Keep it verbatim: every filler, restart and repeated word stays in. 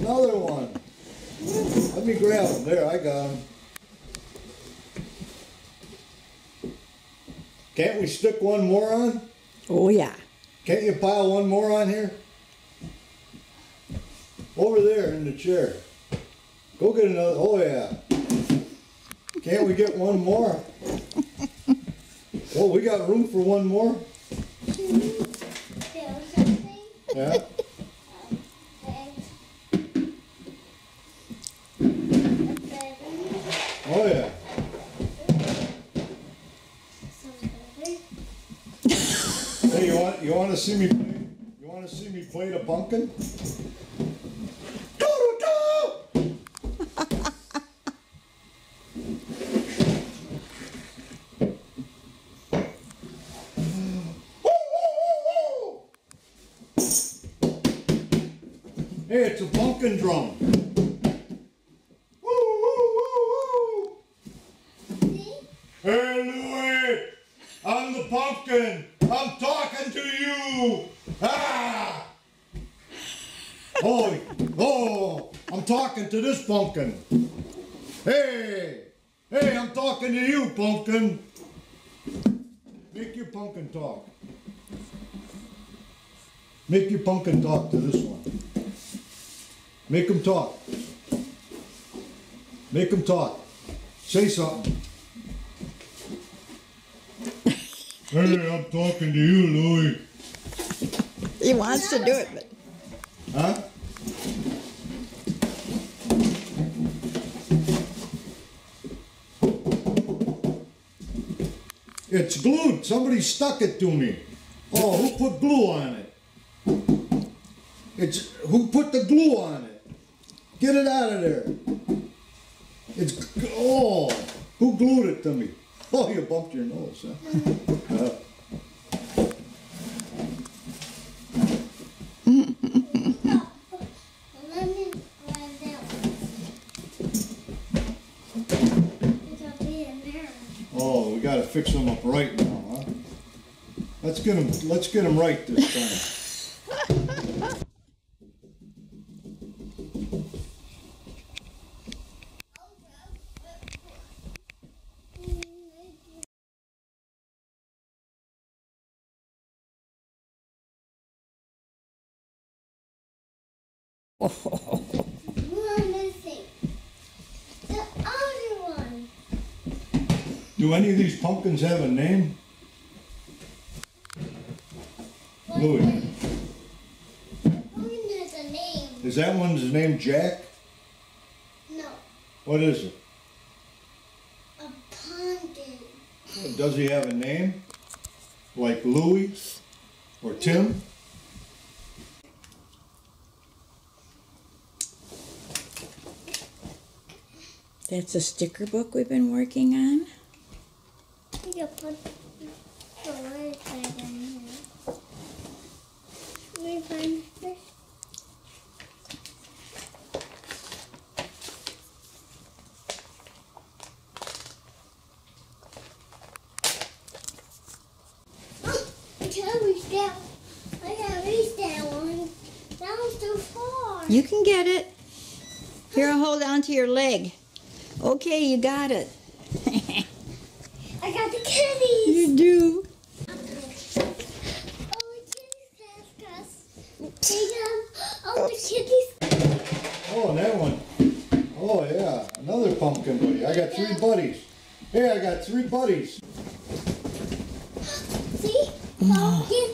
another one. Let me grab him. There, I got him. Can't we stick one more on? Oh, yeah. Can't you pile one more on here? Over there in the chair. Go get another. Oh, yeah. Can't we get one more? Oh, we got room for one more? Yeah. Oh, yeah. Hey, you want you want to see me play? You want to see me play the pumpkin? Hey, it's a pumpkin drum. Woo, woo, woo, woo. Hey, Louie, I'm the pumpkin. I'm talking to you. Ah! Oh, oh, I'm talking to this pumpkin. Hey, hey, I'm talking to you, pumpkin. Make your pumpkin talk. Make your pumpkin talk to this one. Make him talk. Make him talk. Say something. Hey, I'm talking to you, Louie. He wants to do it, but... Huh? It's glued. Somebody stuck it to me. Oh, who put glue on it? It's who put the glue on it? Get it out of there. It's oh, who glued it to me? Oh, you bumped your nose, huh? uh. Oh, we got to fix them up right now, huh? Let's get them. Let's get them right this time. We're missing the other one. Do any of these pumpkins have a name? Louie. Pumpkin has a name. Is that one's name Jack? No, What is it? a pumpkin. Does he have a name? Like Louie or Tim? That's a sticker book we've been working on. You can put the word tag in here. Let me find this. Oh, I can't reach that. I can't reach that one. That was too far. You can get it. Here, I'll hold on to your leg. Okay, you got it. I got the kitties. You do. Oh, the kitties ask us. Take them. Oh, the kitties. Oh, and that one. Oh, yeah. Another pumpkin buddy. I got three buddies. Hey, I got three buddies. See? Pumpkin.